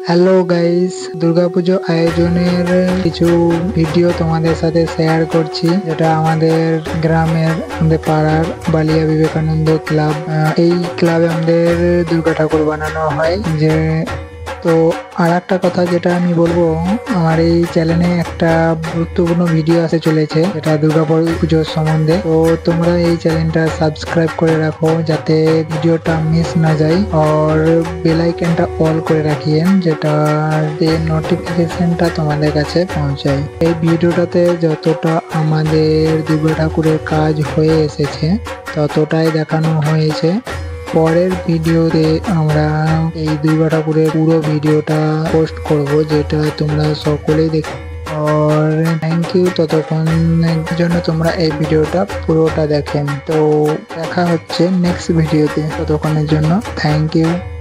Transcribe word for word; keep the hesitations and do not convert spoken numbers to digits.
Hello guys, Durga Puja আয়োজনের কিছু video তোমাদের সাথে শেয়ার করছি, যেটা আমাদের গ্রামের আমাদের পাড়ার বালিয়া বিবেকানন্দ ক্লাব। এই ক্লাবে আমাদের দুর্গা ঠাকুর বানানো হয়। যে তো আর একটা কথা যেটা আমি বলবো, আমার এই চ্যানেলে একটা গুরুত্বপূর্ণ ভিডিও আসতে চলেছে, যেটা দুর্গা পুজোর সম্বন্ধে। তো তোমরা এই চ্যানেলটা সাবস্ক্রাইব করে রাখো যাতে ভিডিওটা মিস না যায়, আর বেল আইকনটা অল করে রাখিয়েন, যেটা নোটিফিকেশনটা তোমাদের কাছে পৌঁছায়। এই ভিডিওটাতে যতটা আমাদের দুর্গা ঠাকুরের কাজ হয়ে এসেছে ততটাই দেখানো হয়েছে। পরের ভিডিওতে আমরা এই দুর্গা ঠাকুরের পুরো ভিডিওটা পোস্ট করব, যেটা তোমরা সকলেই দেখ। আর থ্যাংক ইউ ততক্ষণের জন্য তোমরা এই ভিডিওটা পুরোটা দেখেন। তো দেখা হচ্ছে নেক্সট ভিডিওতে, ততক্ষণের জন্য থ্যাংক ইউ।